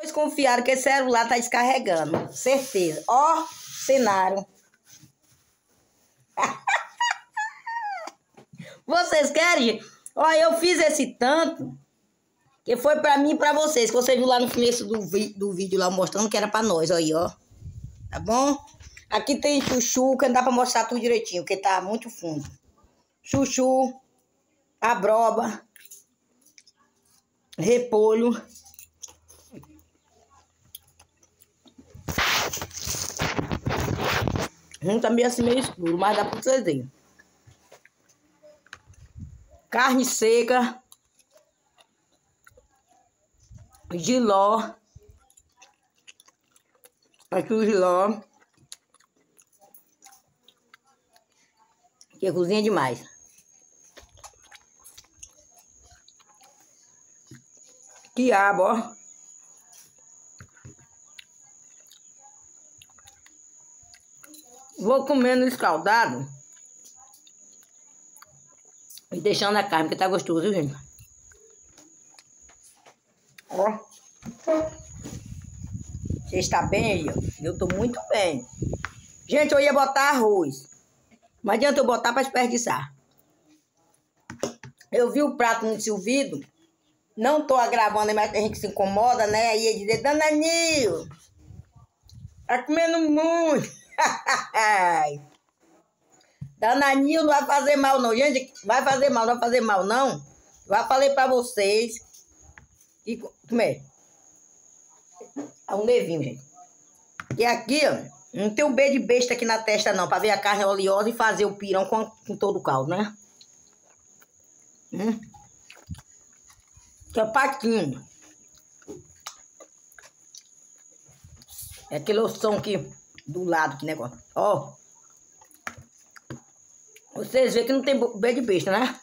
desconfiaram que esse celular tá descarregando. Certeza. Ó, cenário. Vocês querem, gente? Ó, eu fiz esse tanto que foi pra mim e pra vocês. Que você viu lá no começo do vídeo lá mostrando que era pra nós. Aí, ó. Tá bom? Aqui tem chuchu, que não dá pra mostrar tudo direitinho, porque tá muito fundo. Chuchu, abroba, repolho. Tá meio assim, meio escuro, mas dá pra vocês verem. Carne seca. Jiló. Aqui o jiló. Que cozinha demais. Quiabo, ó. Vou comendo escaldado. E deixando a carne, porque tá gostoso, viu, gente? Ó. Você está bem aí, ó? Eu tô muito bem. Gente, eu ia botar arroz. Não adianta eu botar pra desperdiçar. Eu vi o prato no silvido. Não tô gravando, mas tem gente que se incomoda, né? Aí ia dizer, Dona Nil, tá comendo muito. Dona Nil não vai fazer mal, não. Gente, vai fazer mal, não vai fazer mal, não. Já falei pra vocês. E como é? É um nevinho, gente. E aqui, ó, não tem um B de besta aqui na testa, não, pra ver a carne oleosa e fazer o pirão com todo o caldo, né? Sapatinho. É aquele ossão aqui do lado, que negócio. Ó. Vocês veem que não tem B de besta, né?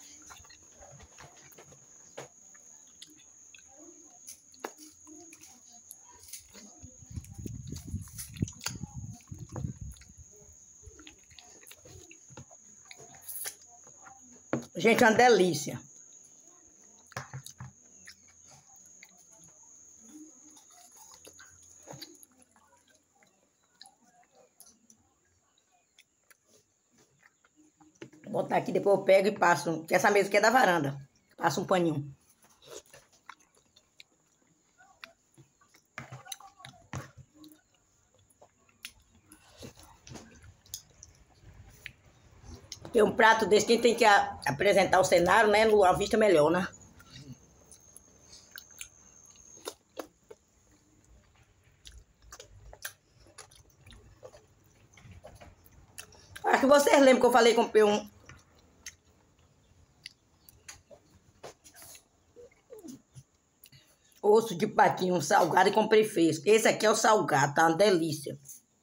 Gente, é uma delícia. Vou botar aqui, depois eu pego e passo. Que essa mesa aqui é da varanda. Passo um paninho. Tem um prato desse, quem tem que apresentar o cenário, né? A vista melhor, né? Acho que vocês lembram que eu falei que comprei um osso de patinho, um salgado, e comprei fresco. Esse aqui é o salgado, tá uma delícia.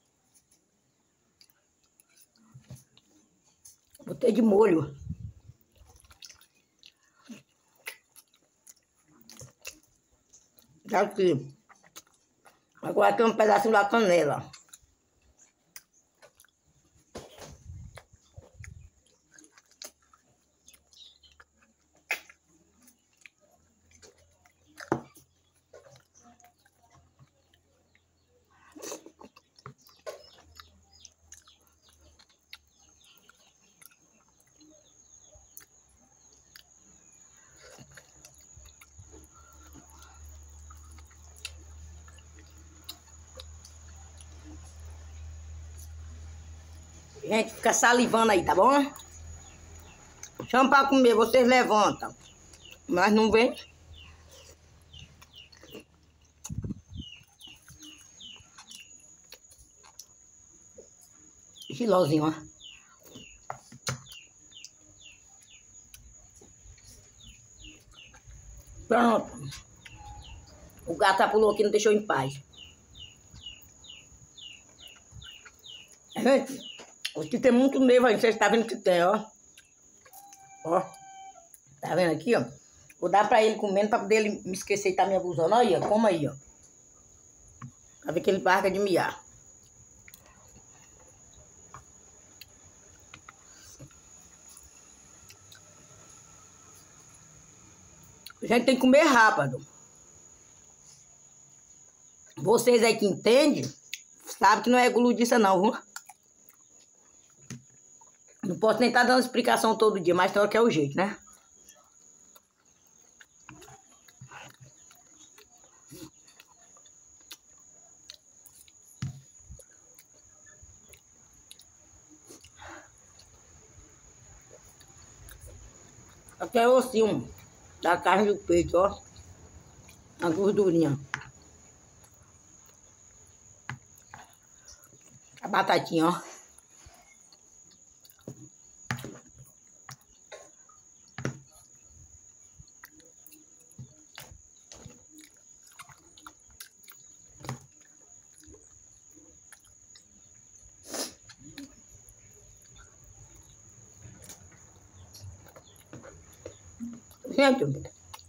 Botei de molho. Tá aqui. Agora tem um pedacinho da canela. Gente, fica salivando aí, tá bom? Chama pra comer, vocês levantam. Mas não vem. Gilózinho, ó. Pronto. O gato pulou aqui e não deixou em paz. Gente, aqui tem muito nevo aí. Vocês estão vendo que tem, ó. Ó. Tá vendo aqui, ó? Vou dar pra ele comendo pra poder ele me esquecer e tá me abusando. Olha aí, ó. Como aí, ó. Pra ver que ele barca de miar. A gente tem que comer rápido. Vocês aí que entendem, sabem que não é guludiça não, viu? Não posso nem estar dando explicação todo dia, mas tem hora que é o jeito, né? Aqui é o ossinho da carne do peito, ó. A gordurinha. A batatinha, ó. Gente,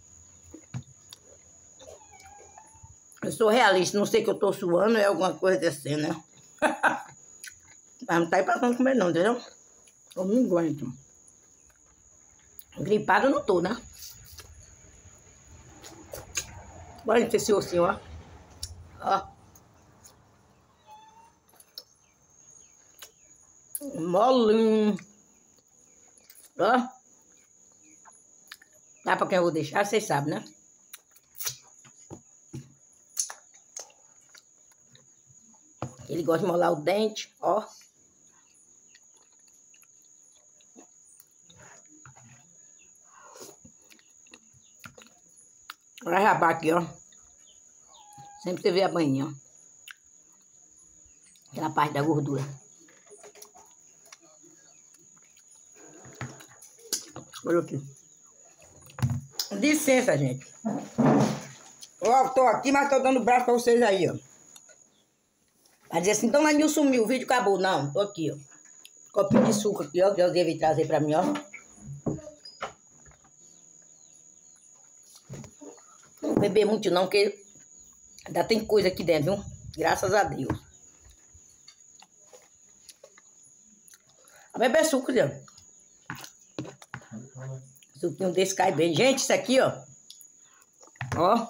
eu sou realista, não sei que eu tô suando, é alguma coisa descendo, né? Mas não tá aí passando comer não, entendeu? Eu não aguento. Gripado eu não tô, né? Olha esse ossinho, ó. Ó. Molinho. Ó. Dá pra quem eu vou deixar, vocês sabem, né? Ele gosta de molar o dente, ó. Vai rabar aqui, ó. Sempre você vê a banhinha, ó. Aquela parte da gordura. Olha aqui. Licença, gente. Ó, tô aqui, mas tô dando braço pra vocês aí, ó. Vai dizer assim, Dona Nil sumiu, o vídeo acabou. Não, tô aqui, ó. Copinho de suco aqui, ó, que eu devia trazer pra mim, ó. Não vou beber muito não, porque ainda tem coisa aqui dentro, viu? Graças a Deus. Vai beber suco, gente. Suquinho desse cai bem. Gente, isso aqui, ó. Ó.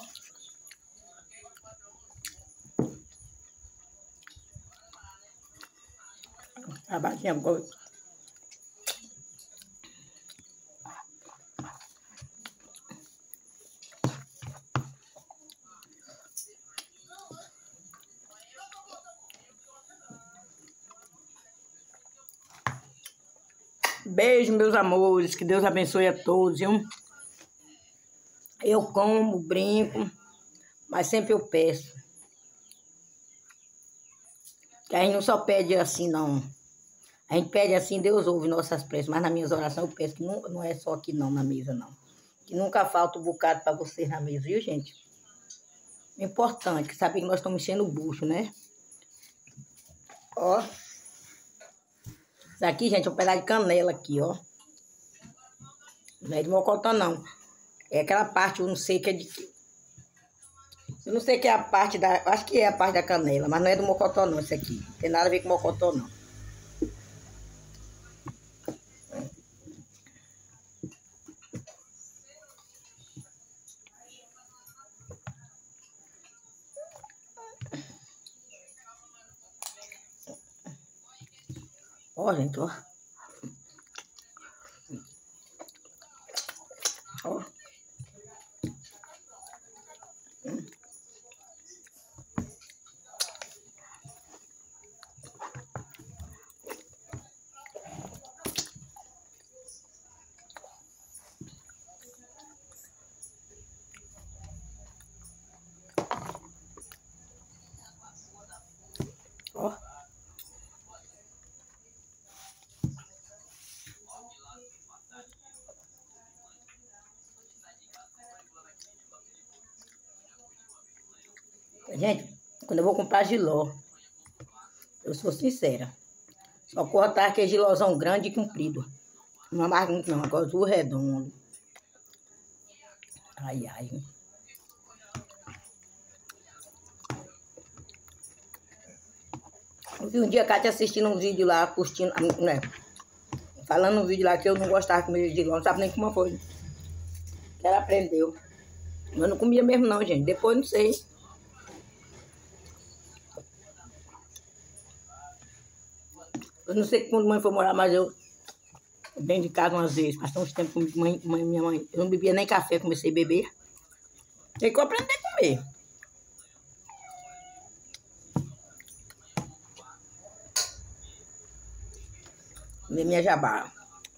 A baixinha agora. Beijo, meus amores. Que Deus abençoe a todos, viu? Eu como, brinco, mas sempre eu peço. Que a gente não só pede assim, não. A gente pede assim, Deus ouve nossas preces. Mas nas minhas orações eu peço que não é só aqui não, na mesa, não. Que nunca falta um bocado para vocês na mesa, viu, gente? Importante, que saber que nós estamos enchendo o bucho, né? Ó. Isso aqui, gente, é um pedaço de canela aqui, ó. Não é de mocotó, não. É aquela parte, eu não sei que é de... Eu não sei que é a parte da... Acho que é a parte da canela, mas não é do mocotó, não, isso aqui. Não tem nada a ver com mocotó, não. Ó, gente, ó. Ó. Ó. Gente, quando eu vou comprar giló, eu sou sincera. Só cortar aquele gilózão grande e comprido. Não amargo muito não, agora o redondo. Ai, ai. Eu vi um dia a Cátia assistindo um vídeo lá, curtindo, né? Falando um vídeo lá que eu não gostava de comer giló, não sabe nem como foi. Ela aprendeu. Eu não comia mesmo não, gente. Depois não sei. Eu não sei quando a mãe foi morar, mas eu dentro de casa umas vezes. Passei uns tempos com minha mãe. Eu não bebia nem café, comecei a beber. Tem que aprender a comer. Comer minha jabá.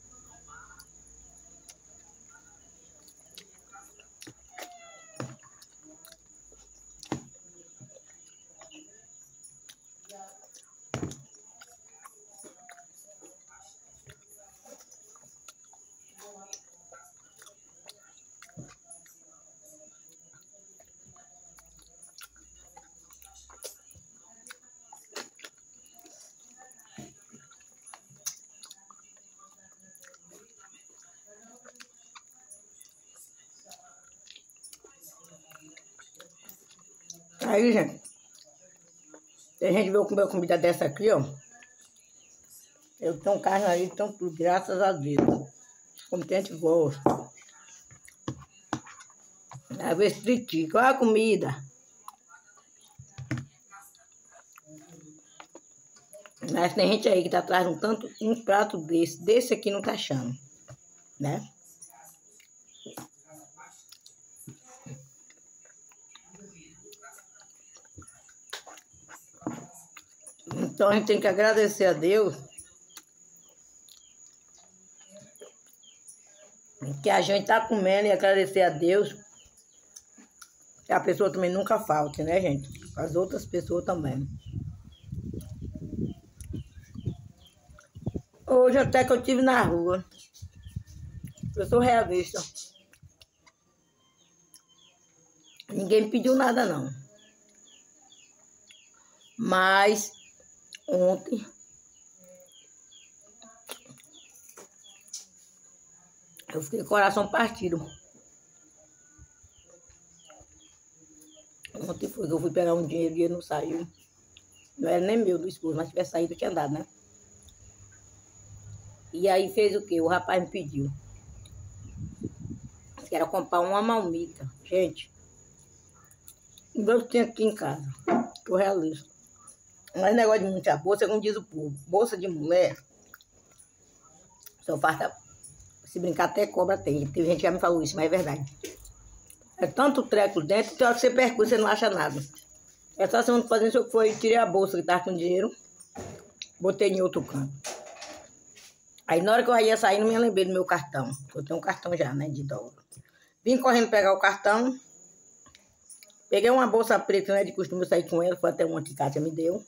Aí, gente, tem gente que veio comer comida dessa aqui, ó. Eu tenho carne aí, então tudo, graças a Deus. Como tem gente que gosta. Às vezes critica, olha a comida. Mas tem gente aí que tá atrás de um prato desse aqui não tá achando, né? Então a gente tem que agradecer a Deus que a gente tá comendo e agradecer a Deus que a pessoa também nunca falte, né, gente? As outras pessoas também. Hoje até que eu estive na rua. Eu sou realista. Ninguém me pediu nada, não. Mas ontem eu fiquei com o coração partido. Ontem foi que eu fui pegar um dinheiro e ele não saiu. Não era nem meu, do esposo, mas se tivesse saído eu tinha dado, né? E aí fez o quê? O rapaz me pediu. Que era comprar uma marmita. Gente, eu tenho aqui em casa. Tô realista. Mas negócio de muita bolsa, como diz o povo, bolsa de mulher, só falta, se brincar até cobra tem. Tem gente que já me falou isso, mas é verdade. É tanto treco dentro, que você percute, você não acha nada. É só semana fazendo isso que foi, tirei a bolsa que tava com dinheiro, botei em outro canto. Aí na hora que eu ia sair, não me lembrei do meu cartão. Eu tenho um cartão já, né, de dólar. Vim correndo pegar o cartão, peguei uma bolsa preta, né, de costume, eu saí com ela, foi até uma que Kátia me deu.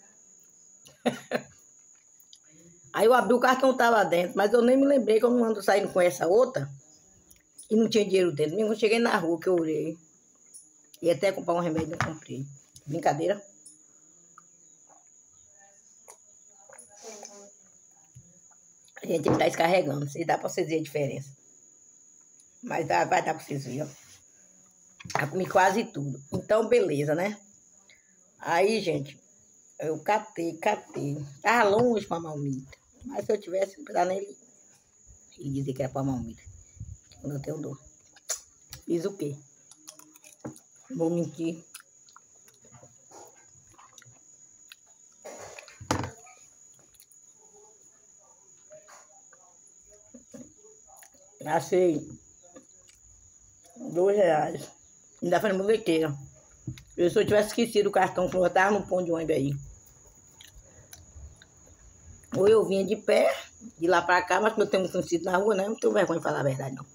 Aí eu abri o cartão, tava dentro, mas eu nem me lembrei que eu não ando saindo com essa outra e não tinha dinheiro dentro. Mesmo eu cheguei na rua que eu olhei, ia até comprar um remédio, não comprei. Brincadeira. A gente tem que estar descarregando, se dá pra vocês verem a diferença. Mas vai dar pra vocês verem, ó. Já comi quase tudo. Então, beleza, né? Aí, gente, eu catei. Tava longe pra marmita. Mas se eu tivesse, não precisava nem ele dizer que era pra marmita. Quando eu tenho dor. Fiz o quê? Não vou mentir. Achei R$2. Ainda foi na muleteira. Se eu tivesse esquecido o cartão que eu tava no pão de ônibus aí. Ou eu vinha de pé, de lá pra cá, mas como eu tenho muito conhecido na rua, né? Não tenho vergonha de falar a verdade, não.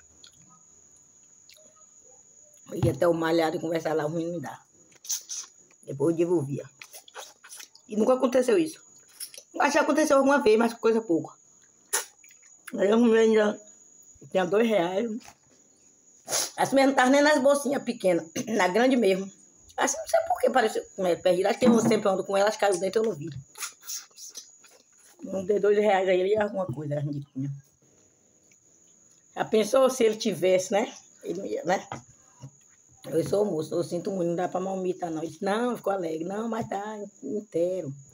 Eu ia até o malhado e conversar lá, o ruim me dá. Depois eu devolvia. E nunca aconteceu isso. Acho que aconteceu alguma vez, mas coisa pouca. Aí eu ainda tinha R$2. Assim mesmo, não tava nem nas bolsinhas pequenas, na grande mesmo. Assim, não sei por que pareceu perdida. Acho que eu sempre ando com ela, acho que caiu dentro, eu não vi. Não dei R$2 aí, ele ia alguma coisa, a gente tinha. Já pensou se ele tivesse, né? Ele não ia, né? Eu sou moço, eu sinto muito, não dá pra marmita, não. Ele disse, não, ficou alegre. Não, mas tá inteiro.